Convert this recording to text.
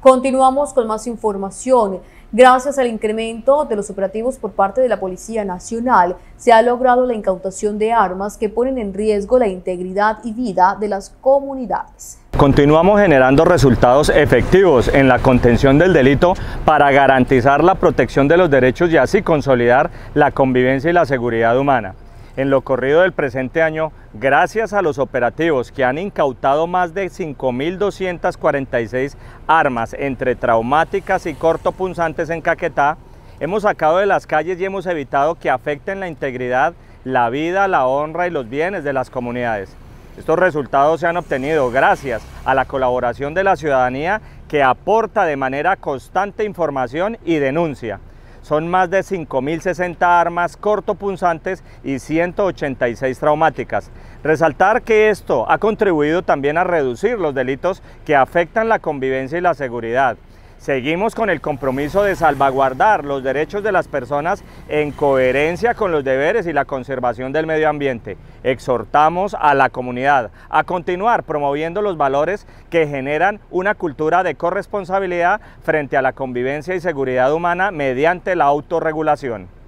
Continuamos con más información. Gracias al incremento de los operativos por parte de la Policía Nacional, se ha logrado la incautación de armas que ponen en riesgo la integridad y vida de las comunidades. Continuamos generando resultados efectivos en la contención del delito para garantizar la protección de los derechos y así consolidar la convivencia y la seguridad humana. En lo corrido del presente año, gracias a los operativos que han incautado más de 5.246 armas entre traumáticas y cortopunzantes en Caquetá, hemos sacado de las calles y hemos evitado que afecten la integridad, la vida, la honra y los bienes de las comunidades. Estos resultados se han obtenido gracias a la colaboración de la ciudadanía que aporta de manera constante información y denuncia. Son más de 5.060 armas cortopunzantes y 186 traumáticas. Resaltar que esto ha contribuido también a reducir los delitos que afectan la convivencia y la seguridad. Seguimos con el compromiso de salvaguardar los derechos de las personas en coherencia con los deberes y la conservación del medio ambiente. Exhortamos a la comunidad a continuar promoviendo los valores que generan una cultura de corresponsabilidad frente a la convivencia y seguridad humana mediante la autorregulación.